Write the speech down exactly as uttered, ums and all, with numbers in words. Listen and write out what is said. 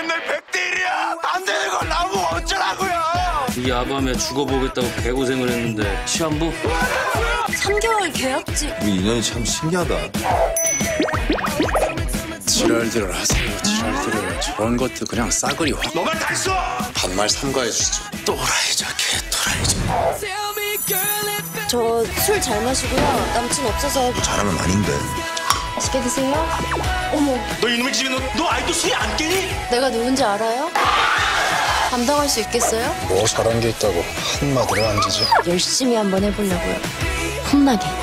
맨날 백 대 일이야. 안 되는 걸 나보고 어쩌라고요. 이 야밤에 죽어보겠다고 개고생을 했는데 시한부? 삼 개월 계약직. 우리 인연이 참 신기하다. 지랄들을 하세요. 지랄들을. 저런 것도 그냥 싸그리 확. 너만 다 있어. 반말 삼가해 주시죠. 또라이자 개또라이자. 저 술 잘 마시고요. 남친 없어서. 잘하면 아닌데. 맛있게 드세요. 어머, 너 이놈의 집에 너, 너 아직도 술이 안 깨니? 내가 누군지 알아요? 감당할 수 있겠어요? 뭐 잘한 게 있다고 한마디로 안 되지. 열심히 한번 해보려고요. 혼나게.